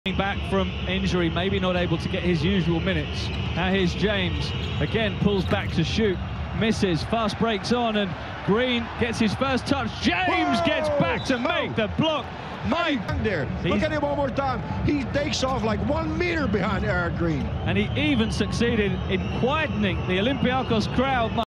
Back from injury, maybe not able to get his usual minutes. Now here's James, again pulls back to shoot, misses, fast breaks on, and Green gets his first touch. James gets back to make the block. Mike there, look at him one more time. He takes off like 1 meter behind Eric Green. And he even succeeded in quietening the Olympiacos crowd.